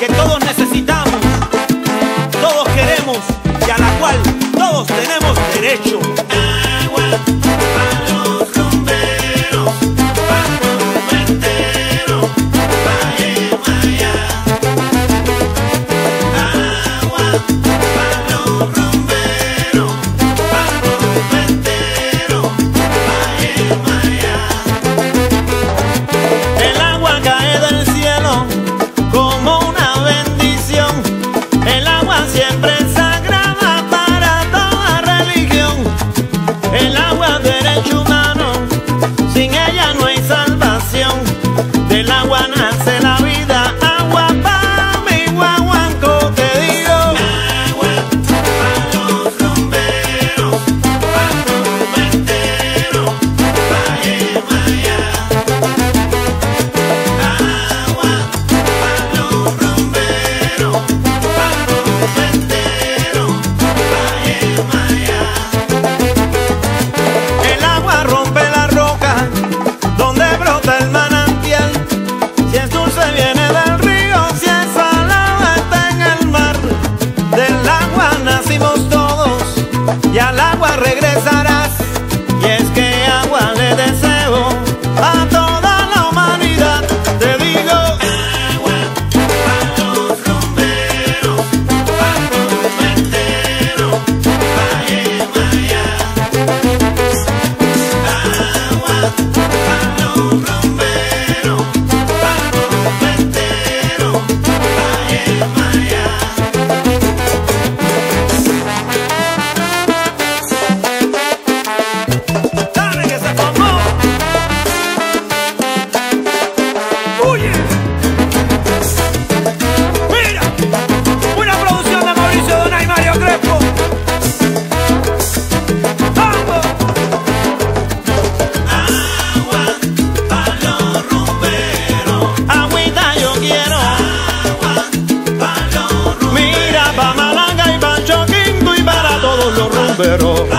que todos necesitamos, todos queremos y a la cual todos tenemos derecho. Agua para los rumberos, para el mundo entero, para Guaymallá. Agua para los rumberos, para el mundo entero, para Guaymallá. El agua cae del cielo como una bendición. El agua siempre es sagrada para toda religión. El agua es derecho humano, sin ella no hay salvación. Del agua nace la vida, agua pa' mi guaguanco, te digo. Agua para los rumberos, para el mundo entero, para Guaymallá. Agua para los rumberos, para el mundo entero, para Guaymallá. El agua rompe la roca donde brota el manantial. Si es dulce viene del río, si es salada está en el mar. Del agua nacimos todos y al agua regresarás. Y es que agua le deseo a toda la humanidad, te digo. Agua para los rumberos, para el mundo entero, para Guaymallá. Agua para los rumberos, para el mundo entero, para Guaymallá. ¡Dale que se formó! ¡Huye! ¡Mira! Una producción de Mauricio Donay y Mario Crespo. ¡Vamos! Agua para los rumberos, Agüita yo quiero. agua para los rumberos. Mira, pa' Malanga y pa' Choquinto y para todos los rumberos.